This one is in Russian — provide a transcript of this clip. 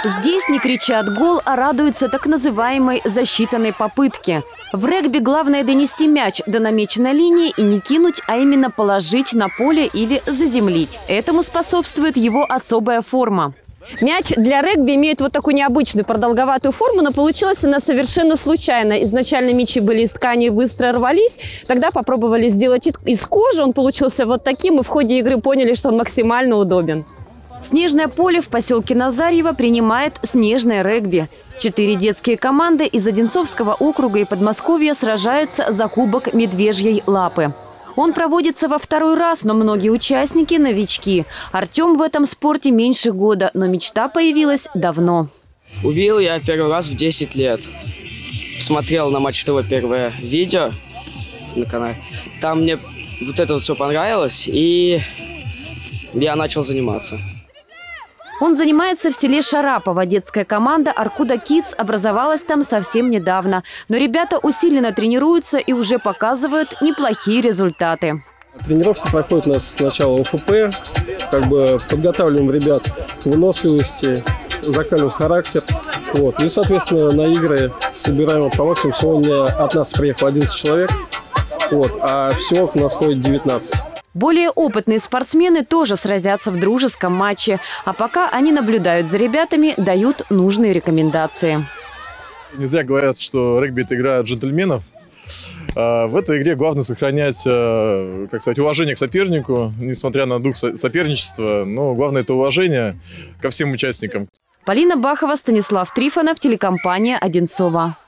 Здесь не кричат «гол», а радуются так называемой засчитанной попытке. В регби главное донести мяч до намеченной линии и не кинуть, а именно положить на поле или заземлить. Этому способствует его особая форма. Мяч для регби имеет вот такую необычную продолговатую форму, но получилась она совершенно случайно. Изначально мячи были из ткани, быстро рвались. Тогда попробовали сделать из кожи, он получился вот таким, и в ходе игры поняли, что он максимально удобен. Снежное поле в поселке Назарьево принимает снежное регби. 4 детские команды из Одинцовского округа и Подмосковья сражаются за кубок Медвежьей лапы. Он проводится во второй раз, но многие участники – новички. Артем в этом спорте меньше года, но мечта появилась давно. Увидел я первый раз в 10 лет. Смотрел на Матч ТВ первое видео на канале. Там мне вот это вот все понравилось, и я начал заниматься. Он занимается в селе Шарапово. Детская команда «Аркуда Кидс» образовалась там совсем недавно. Но ребята усиленно тренируются и уже показывают неплохие результаты. Тренировки проходят у нас сначала ОФП, подготавливаем ребят к выносливости, закаливаем характер. Вот. И, соответственно, на игры собираем по максимуму. Сегодня от нас приехало 11 человек, а всего у нас ходит 19. Более опытные спортсмены тоже сразятся в дружеском матче. А пока они наблюдают за ребятами, дают нужные рекомендации. Не зря говорят, что регби – это игра джентльменов. В этой игре главное сохранять, уважение к сопернику, несмотря на дух соперничества. Но главное – это уважение ко всем участникам. Полина Бахова, Станислав Трифонов, телекомпания «Одинцово».